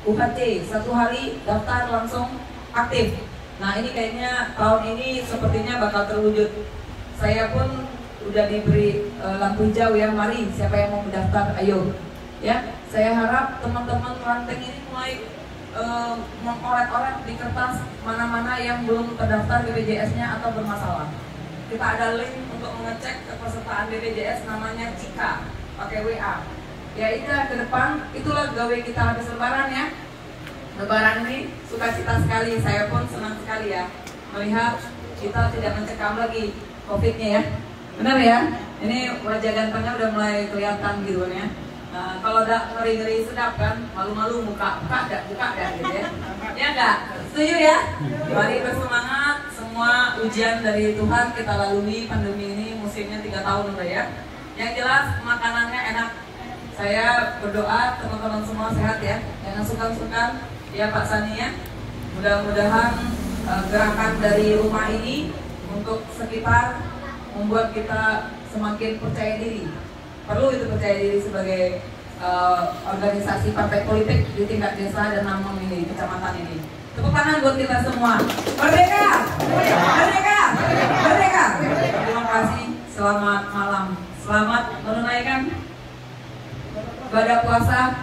UHC, 1 hari daftar langsung aktif. Nah ini kayaknya tahun ini sepertinya bakal terwujud. Saya pun udah diberi lampu hijau ya, mari siapa yang mau mendaftar, ayo. Ya, saya harap teman-teman ranting ini mulai mengorek-orek di kertas mana-mana yang belum terdaftar BPJS-nya atau bermasalah. Kita ada link untuk mengecek kepesertaan BPJS namanya Cika, pakai WA. Ya itulah ke depan, itulah gawe kita habis lebaran ya. Lebaran ini sukacita sekali, saya pun senang sekali ya melihat kita tidak mencekam lagi COVID-nya ya. Benar ya? Ini wajah gantengnya udah mulai kelihatan gitu kan ya. Nah, kalau udah ngeri-ngeri sedap kan, malu-malu buka dah gitu ya. Ya enggak? Setuju ya? Mari bersemangat, semua ujian dari Tuhan kita lalui pandemi ini, musimnya 3 tahun udah ya. Yang jelas makanannya enak. Saya berdoa teman-teman semua sehat ya. Jangan sungkan-sungkan ya Pak Sani ya. Mudah-mudahan gerakan dari rumah ini untuk sekitar membuat kita semakin percaya diri. Perlu itu percaya diri sebagai organisasi partai politik di tingkat desa dan namun ini, kecamatan ini. Tepuk tangan buat kita semua. Merdeka! Merdeka! Merdeka! Terima kasih. Selamat malam. Selamat menunaikan ibadah puasa